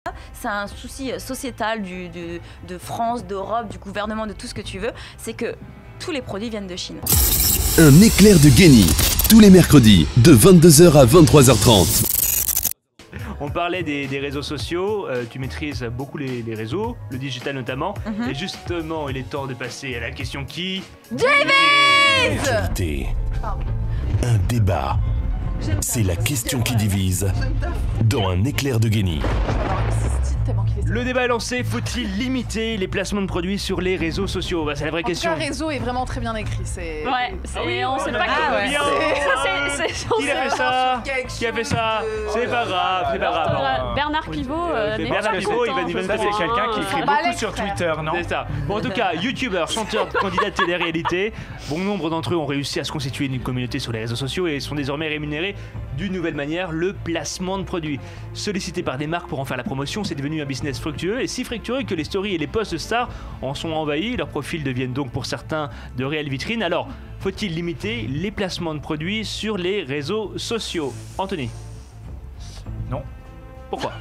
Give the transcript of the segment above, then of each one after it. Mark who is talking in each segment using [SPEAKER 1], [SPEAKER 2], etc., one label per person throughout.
[SPEAKER 1] C'est un souci sociétal de France, d'Europe, du gouvernement, de tout ce que tu veux. C'est que tous les produits viennent de Chine.
[SPEAKER 2] Un éclair de génie, tous les mercredis, de 22h à 23h30.
[SPEAKER 3] On parlait des réseaux sociaux, tu maîtrises beaucoup les réseaux, le digital notamment. Et justement, il est temps de passer à la question qui...
[SPEAKER 4] L'actualité. Un débat. C'est la question qui divise dans un éclair de génie.
[SPEAKER 3] Le débat est lancé, faut-il limiter les placements de produits sur les réseaux sociaux? C'est la vraie question.
[SPEAKER 5] En tout cas, réseau est vraiment très bien écrit.
[SPEAKER 6] Ouais, on sait pas qui
[SPEAKER 3] Qui a fait ça? Qui a fait ça? C'est pas grave, c'est pas grave.
[SPEAKER 6] Bernard Pivot.
[SPEAKER 3] Bernard Pivot, il va nous
[SPEAKER 7] Ça, c'est quelqu'un qui écrit beaucoup sur Twitter, non?
[SPEAKER 3] C'est ça. Bon, en tout cas, youtubeurs, chanteurs, candidats de télé-réalité, bon nombre d'entre eux ont réussi à se constituer une communauté sur les réseaux sociaux et sont désormais rémunérés d'une nouvelle manière, le placement de produits. Sollicité par des marques pour en faire la promotion, c'est devenu un business fructueux et si fructueux que les stories et les posts de stars en sont envahis. Leurs profils deviennent donc pour certains de réelles vitrines. Alors, faut-il limiter les placements de produits sur les réseaux sociaux? Anthony?
[SPEAKER 7] Non.
[SPEAKER 3] Pourquoi?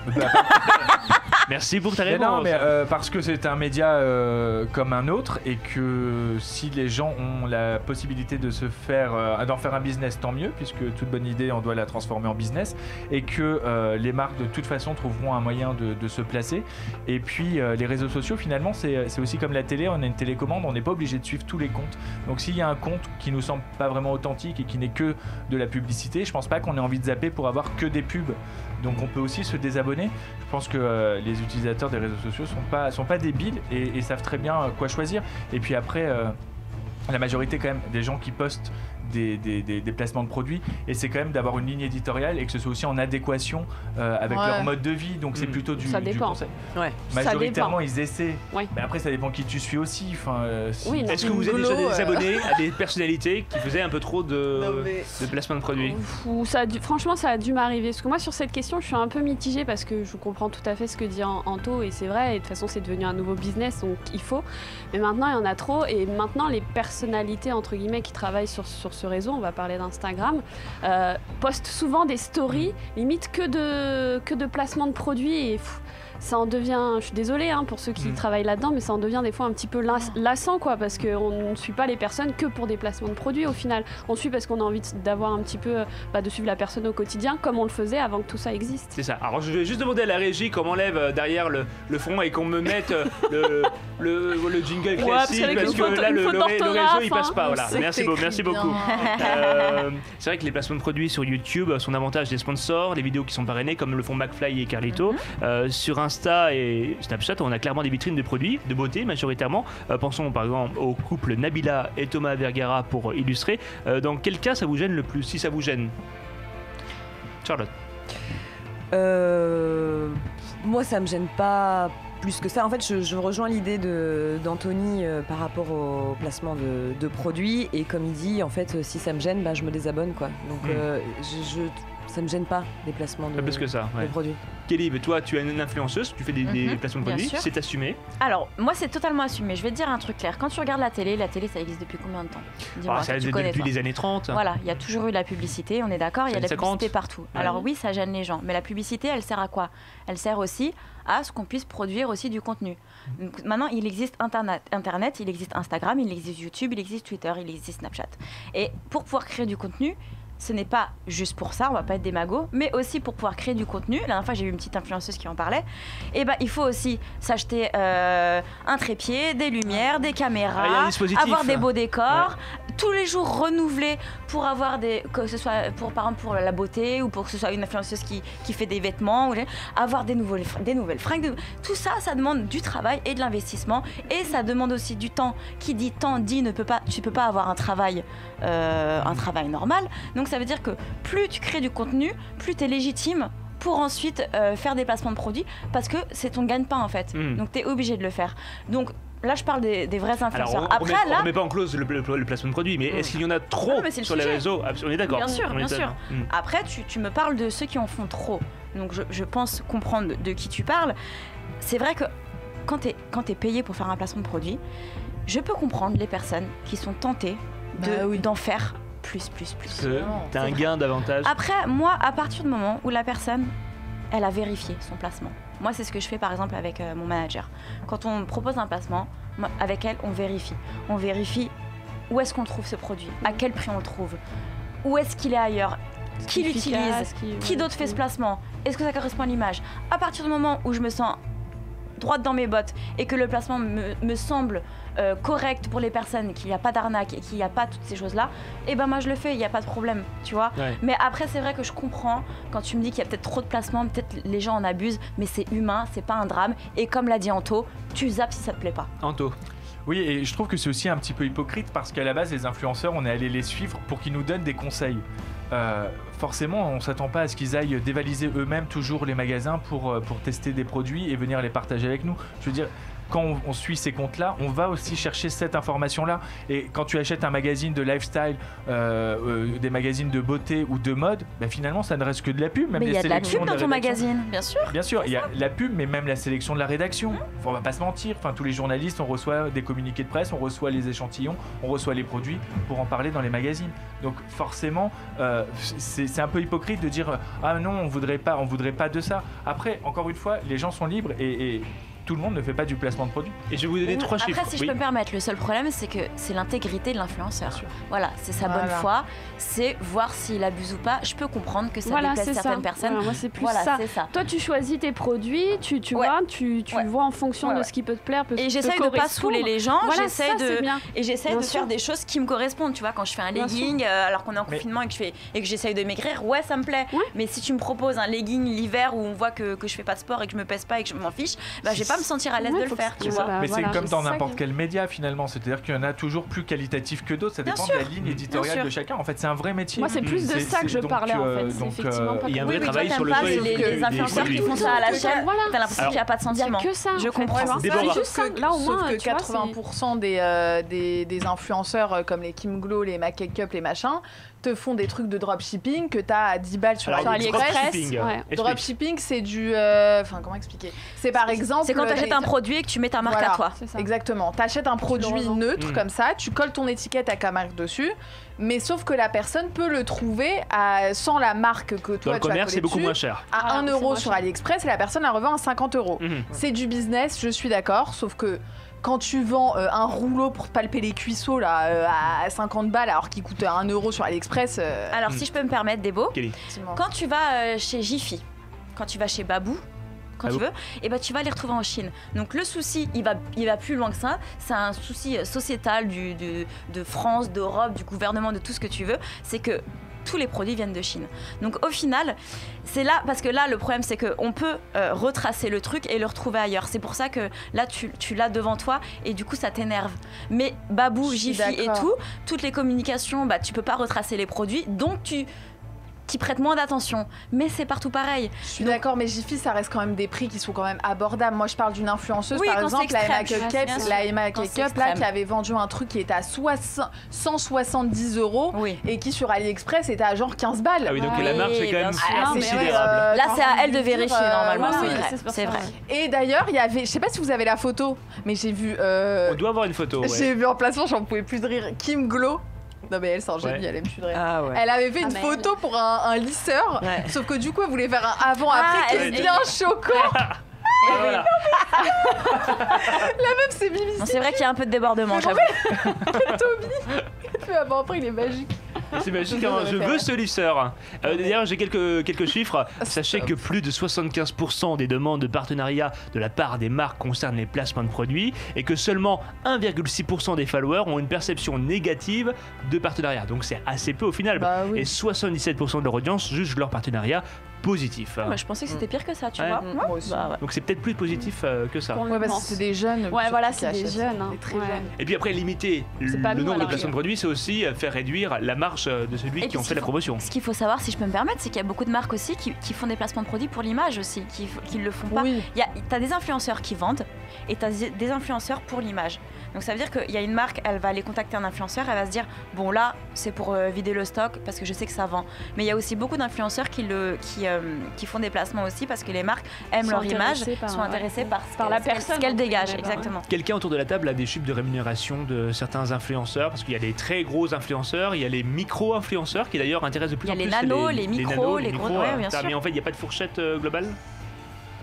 [SPEAKER 3] Merci pour ta réponse.
[SPEAKER 7] Non, mais parce que c'est un média comme un autre et que si les gens ont la possibilité de se faire, d'en faire un business, tant mieux, puisque toute bonne idée, on doit la transformer en business et que les marques de toute façon trouveront un moyen de se placer. Et puis les réseaux sociaux, finalement, c'est aussi comme la télé, on a une télécommande, on n'est pas obligé de suivre tous les comptes. Donc s'il y a un compte qui nous semble pas vraiment authentique et qui n'est que de la publicité, je pense pas qu'on ait envie de zapper pour avoir que des pubs. Donc on peut aussi se désabonner. Je pense que les utilisateurs des réseaux sociaux sont pas débiles et savent très bien quoi choisir. Et puis après, la majorité quand même des gens qui postent des placements de produits, et c'est quand même d'avoir une ligne éditoriale et que ce soit aussi en adéquation avec leur mode de vie. Donc c'est plutôt du conseil.
[SPEAKER 6] Ouais.
[SPEAKER 7] Majoritairement ils essaient.
[SPEAKER 6] Ouais.
[SPEAKER 7] Mais après ça dépend qui tu suis aussi.
[SPEAKER 6] Oui,
[SPEAKER 3] est-ce que vous êtes déjà des abonnés à des personnalités qui faisaient un peu trop de placements de produits?
[SPEAKER 6] Franchement, ça a dû m'arriver. Parce que moi, sur cette question, je suis un peu mitigée parce que je comprends tout à fait ce que dit Anto et c'est vrai. Et de toute façon, c'est devenu un nouveau business, donc il faut. Mais maintenant, il y en a trop. Et maintenant, les personnalités, entre guillemets, qui travaillent sur ce réseau, on va parler d'Instagram, postent souvent des stories, limite que de placement de produits. Et ça en devient, je suis désolée pour ceux qui travaillent là-dedans, mais ça en devient des fois un petit peu lassant, quoi, parce qu'on ne suit pas les personnes que pour des placements de produits au final. On suit parce qu'on a envie d'avoir un petit peu, de suivre la personne au quotidien comme on le faisait avant que tout ça existe.
[SPEAKER 3] C'est ça. Alors je vais juste demander à la régie qu'on m'enlève derrière le fond et qu'on me mette le jingle classique parce que là le réseau il passe pas. Voilà. Merci beaucoup. C'est vrai que les placements de produits sur YouTube sont davantage des sponsors, les vidéos qui sont parrainées comme le font McFly et Carlito. Sur Insta et Snapchat, on a clairement des vitrines de produits, de beauté majoritairement. Pensons par exemple au couple Nabila et Thomas Vergara pour illustrer. Dans quel cas ça vous gêne le plus, si ça vous gêne? Charlotte?
[SPEAKER 8] Moi ça me gêne pas plus que ça. En fait, je rejoins l'idée d'Anthony par rapport au placement de produits et comme il dit, en fait, si ça me gêne, je me désabonne, quoi. Donc ça me gêne pas les placements de produits.
[SPEAKER 3] Kelly, toi tu es une influenceuse, tu fais des placements de produits, c'est assumé?
[SPEAKER 1] Alors moi c'est totalement assumé, je vais te dire un truc clair, quand tu regardes la télé ça existe depuis combien de temps? Dis-moi,
[SPEAKER 3] ça existe depuis les années 30.
[SPEAKER 1] Voilà, il y a toujours eu la publicité, on est d'accord, il y a de la publicité partout.
[SPEAKER 3] Ouais.
[SPEAKER 1] Alors oui, ça gêne les gens, mais la publicité elle sert à quoi? Elle sert aussi à ce qu'on puisse produire aussi du contenu. Donc, maintenant il existe Internet, il existe Instagram, il existe YouTube, il existe Twitter, il existe Snapchat. Et pour pouvoir créer du contenu, ce n'est pas juste pour ça, on va pas être des magots, mais aussi pour pouvoir créer du contenu. La dernière fois, j'ai vu une petite influenceuse qui en parlait. Et il faut aussi s'acheter un trépied, des lumières, des caméras, avoir des beaux décors, tous les jours renouveler pour avoir que ce soit par exemple pour la beauté ou pour que ce soit une influenceuse qui fait des vêtements, ou avoir des nouvelles fringues. Tout ça, ça demande du travail et de l'investissement et ça demande aussi du temps. Qui dit temps dit tu peux pas avoir un travail normal. Donc ça veut dire que plus tu crées du contenu, plus tu es légitime pour ensuite faire des placements de produits parce que c'est ton gagne-pain en fait. Donc tu es obligé de le faire. Donc là je parle des vrais influenceurs.
[SPEAKER 3] Alors, on ne met pas en clause le placement de produits, mais est-ce qu'il y en a trop sur les réseaux? On est d'accord.
[SPEAKER 1] Bien sûr. Après tu me parles de ceux qui en font trop. Donc je pense comprendre de qui tu parles. C'est vrai que quand tu es payé pour faire un placement de produit, je peux comprendre les personnes qui sont tentées d'en faire plus.
[SPEAKER 3] T'as un gain d'avantage.
[SPEAKER 1] Après, moi, à partir du moment où la personne, elle a vérifié son placement, Moi, c'est ce que je fais par exemple avec mon manager. Quand on me propose un placement, avec elle, on vérifie. On vérifie où est-ce qu'on trouve ce produit, à quel prix on le trouve, où est-ce qu'il est ailleurs, qui l'utilise, qui d'autre fait ce placement, est-ce que ça correspond à l'image. À partir du moment où je me sens droite dans mes bottes et que le placement me semble correct pour les personnes, qu'il n'y a pas d'arnaque et qu'il n'y a pas toutes ces choses-là, et ben moi je le fais, il n'y a pas de problème, tu vois. Ouais. Mais après c'est vrai que je comprends quand tu me dis qu'il y a peut-être trop de placements, peut-être les gens en abusent, mais c'est humain, c'est pas un drame. Et comme l'a dit Anto, tu zappes si ça te plaît pas.
[SPEAKER 3] Anto.
[SPEAKER 7] Oui, et je trouve que c'est aussi un petit peu hypocrite parce qu'à la base, les influenceurs, on est allé les suivre pour qu'ils nous donnent des conseils. Forcément, on ne s'attend pas à ce qu'ils aillent dévaliser eux-mêmes toujours les magasins pour tester des produits et venir les partager avec nous. Je veux dire, quand on suit ces comptes-là, on va aussi chercher cette information-là. Et quand tu achètes un magazine de lifestyle, des magazines de beauté ou de mode, bah finalement, ça ne reste que de la pub. Même
[SPEAKER 1] mais il y a de la pub dans ton magazine, bien sûr.
[SPEAKER 7] Bien sûr, il y a la pub, mais même la sélection de la rédaction. On va pas se mentir. Enfin, tous les journalistes, on reçoit des communiqués de presse, on reçoit les échantillons, on reçoit les produits pour en parler dans les magazines. Donc forcément, c'est un peu hypocrite de dire ah non, on voudrait pas de ça. Après, encore une fois, les gens sont libres et tout le monde ne fait pas du placement de produits.
[SPEAKER 3] Et je vais vous donner 3 chiffres.
[SPEAKER 1] Après, si je peux me permettre, le seul problème, c'est que c'est l'intégrité de l'influenceur. Voilà, c'est sa bonne foi, c'est voir s'il abuse ou pas. Je peux comprendre que ça déplaise certaines personnes.
[SPEAKER 6] Voilà, moi, c'est plus ça. Toi, tu choisis tes produits, tu vois, tu vois en fonction de ce qui peut te plaire.
[SPEAKER 1] Et j'essaye de pas saouler les gens, j'essaye de faire des choses qui me correspondent. Tu vois, quand je fais un legging, alors qu'on est en confinement et que j'essaye de maigrir, ouais, ça me plaît. Mais si tu me proposes un legging l'hiver où on voit que je fais pas de sport et que je me pèse pas et que je m'en fiche, bah j'ai pas me sentir à l'aise de le faire, tu vois.
[SPEAKER 7] Mais c'est comme dans n'importe quel média finalement, c'est-à-dire qu'il y en a toujours plus qualitatifs que d'autres, ça dépend de la ligne éditoriale de chacun. En fait, c'est un vrai métier.
[SPEAKER 6] Moi, c'est plus de ça que je parlais en fait.
[SPEAKER 3] Il y a un vrai travail sur le
[SPEAKER 1] les influenceurs qui font ça à la chaîne, t'as l'impression qu'il n'y a pas de sentiment.
[SPEAKER 6] Il n'y a que ça.
[SPEAKER 1] Je comprends.
[SPEAKER 5] C'est juste ça. Là, au moins, 80% des influenceurs comme les Kim Glow, les Make-up, les machins, te font des trucs de dropshipping que t'as à 10 balles sur AliExpress. Dropshipping, c'est du... Enfin, comment expliquer ? C'est par exemple...
[SPEAKER 1] C'est quand t'achètes un produit et que tu mets ta marque à toi.
[SPEAKER 5] Exactement. T'achètes un produit neutre comme ça, tu colles ton étiquette avec ta marque dessus, mais sauf que la personne peut le trouver sans la marque que toi tu as collée dessus. Dans le commerce,
[SPEAKER 3] c'est beaucoup moins cher.
[SPEAKER 5] À 1 euro sur AliExpress et la personne la revend à 50 euros. C'est du business, je suis d'accord, sauf que quand tu vends un rouleau pour palper les cuisseaux là, à 50 balles alors qu'il coûte 1 euro sur AliExpress...
[SPEAKER 1] Alors si je peux me permettre, Débo, quand tu vas chez Jiffy, quand tu vas chez Babou, quand tu veux, et bah tu vas les retrouver en Chine. Donc le souci, il va plus loin que ça. C'est un souci sociétal de France, d'Europe, du gouvernement, de tout ce que tu veux. C'est que tous les produits viennent de Chine. Donc au final, c'est là, parce que là le problème c'est qu'on peut retracer le truc et le retrouver ailleurs. C'est pour ça que là tu l'as devant toi et du coup ça t'énerve. Mais Babou, Jiffy et toutes les communications, bah tu peux pas retracer les produits, donc tu prêtent moins d'attention, mais c'est partout pareil.
[SPEAKER 5] Je suis d'accord, mais Jiffy, ça reste quand même des prix qui sont quand même abordables. Moi, je parle d'une influenceuse, par exemple, la Emma Cake-up, là, qui avait vendu un truc qui était à 170 euros et qui sur AliExpress était à genre 15 balles.
[SPEAKER 3] Ah oui, donc la marge est quand même considérable.
[SPEAKER 1] Là, c'est à elle de vérifier normalement, c'est vrai.
[SPEAKER 5] Et d'ailleurs, il y avait, je sais pas si vous avez la photo, mais j'ai vu.
[SPEAKER 3] On doit avoir une photo.
[SPEAKER 5] J'ai vu en placement, j'en pouvais plus de rire. Kim Glow. Non mais elle c'est un génie, elle aime plus de rire. Elle avait fait une photo pour un lisseur, sauf que du coup elle voulait faire un avant-après qui est bien choquant.
[SPEAKER 3] Voilà.
[SPEAKER 5] La meuf c'est Mimi.
[SPEAKER 1] C'est vrai qu'il y a un peu de débordement, j'avoue.
[SPEAKER 5] Tommy, le avant-après il est magique.
[SPEAKER 3] C'est magique, hein. Je veux ce lisseur. D'ailleurs, j'ai quelques chiffres. Sachez que plus de 75% des demandes de partenariat de la part des marques concernent les placements de produits et que seulement 1,6% des followers ont une perception négative de partenariat. Donc c'est assez peu au final. Et 77% de leur audience jugent leur partenariat positif.
[SPEAKER 1] Moi, je pensais que c'était pire que ça, tu vois.
[SPEAKER 5] Moi aussi.
[SPEAKER 3] Donc c'est peut-être plus positif que ça.
[SPEAKER 5] Ouais, parce que c'est des jeunes.
[SPEAKER 6] Ouais, voilà, c'est des jeunes. Hein.
[SPEAKER 5] Très jeunes.
[SPEAKER 3] Et puis après, limiter le nombre de placements de produits, c'est aussi faire réduire la marge de celui qui en fait la promotion.
[SPEAKER 1] Ce qu'il faut savoir, si je peux me permettre, c'est qu'il y a beaucoup de marques aussi qui font des placements de produits pour l'image aussi, qui le font pas. T'as des influenceurs qui vendent et t'as des influenceurs pour l'image. Donc ça veut dire qu'il y a une marque, elle va aller contacter un influenceur, elle va se dire bon là c'est pour vider le stock parce que je sais que ça vend. Mais il y a aussi beaucoup d'influenceurs qui font des placements aussi parce que les marques aiment leur image, sont intéressées par la personne, ce qu'elle dégage. Exactement.
[SPEAKER 3] Quelqu'un autour de la table a des chiffres de rémunération de certains influenceurs, parce qu'il y a les très gros influenceurs, il y a les micro-influenceurs qui d'ailleurs intéressent de plus en plus.
[SPEAKER 1] Il y a les nanos, les micros, les gros.
[SPEAKER 3] Mais en fait il n'y a pas de fourchette globale.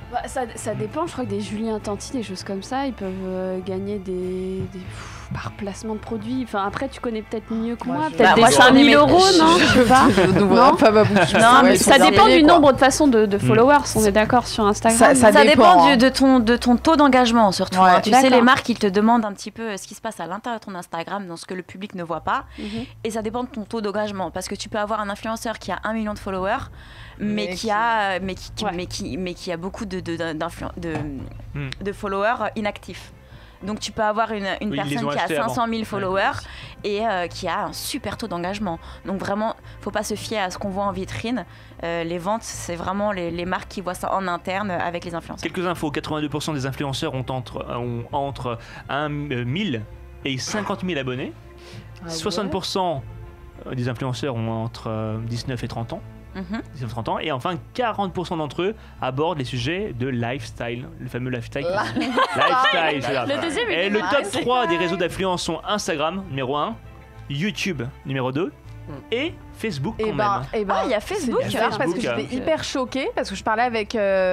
[SPEAKER 6] Ça dépend, je crois que des Julien Tanti, des choses comme ça, ils peuvent gagner par placement de produits. Enfin, après, tu connais peut-être mieux que moi. Peut-être des 5 000 €, non? Je sais pas. Non, mais ça dépend du nombre de façons de followers, on est d'accord sur Instagram.
[SPEAKER 1] Ça dépend de ton taux d'engagement, surtout. Ouais, tu sais, les marques, ils te demandent un petit peu ce qui se passe à l'intérieur de ton Instagram, dans ce que le public ne voit pas. Et ça dépend de ton taux d'engagement. Parce que tu peux avoir un influenceur qui a 1 million de followers, mais qui a beaucoup de followers inactifs. Donc tu peux avoir une personne qui a 500 000 followers et qui a un super taux d'engagement. Donc vraiment, faut pas se fier à ce qu'on voit en vitrine. Les ventes, c'est vraiment les marques qui voient ça en interne avec les influenceurs.
[SPEAKER 3] Quelques infos, 82% des influenceurs ont entre 1000 et 50 000 abonnés. 60% des influenceurs ont entre 19 et 30 ans. 19-30 ans, et enfin 40% d'entre eux abordent les sujets de lifestyle, le fameux lifestyle.
[SPEAKER 6] Le deuxième,
[SPEAKER 3] et le top 3 des réseaux d'influence sont Instagram numéro 1, YouTube numéro 2 et Facebook quand même.
[SPEAKER 1] Il y a Facebook.
[SPEAKER 5] C'est bizarre parce que j'étais hyper choquée parce que je parlais avec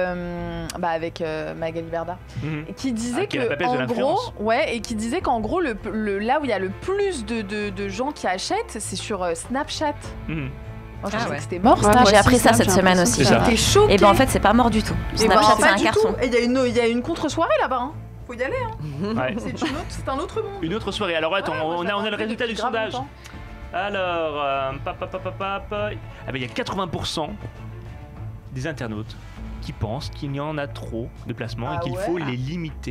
[SPEAKER 5] Magali Berda qui disait qui disait qu'en gros là où il y a le plus de gens qui achètent, c'est sur Snapchat. Je pensais que c'était mort.
[SPEAKER 1] J'ai appris ça cette semaine aussi.
[SPEAKER 5] J'étais choquée.
[SPEAKER 1] Et en fait, c'est pas mort du tout. Snapchat, c'est un carton.
[SPEAKER 5] Et il y a une contre-soirée là-bas. Faut y aller. C'est un autre monde.
[SPEAKER 3] Une autre soirée. Alors attends, on a le résultat du sondage. Alors, il y a 80% des internautes qui pensent qu'il y en a trop de placements et qu'il faut les limiter.